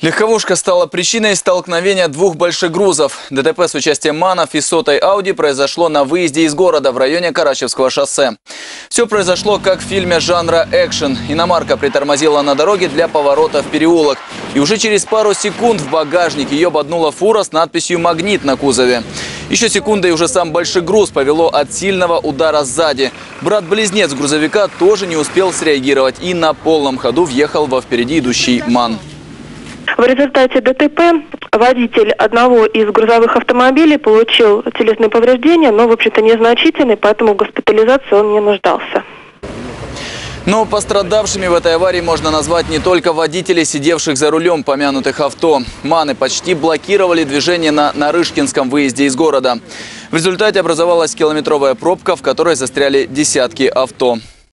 Легковушка стала причиной столкновения двух больших грузов. ДТП с участием МАНов и сотой Ауди произошло на выезде из города в районе Карачевского шоссе. Все произошло как в фильме жанра экшен. Иномарка притормозила на дороге для поворота в переулок. И уже через пару секунд в багажник ее боднула фура с надписью «Магнит» на кузове. Еще секунда, и уже сам большой груз повело от сильного удара сзади. Брат-близнец грузовика тоже не успел среагировать и на полном ходу въехал во впереди идущий МАН. В результате ДТП водитель одного из грузовых автомобилей получил телесные повреждения, но, в общем-то, незначительные, поэтому в госпитализации он не нуждался. Но пострадавшими в этой аварии можно назвать не только водителей, сидевших за рулем помянутых авто. МАНы почти блокировали движение на Нарышкинском выезде из города. В результате образовалась километровая пробка, в которой застряли десятки авто.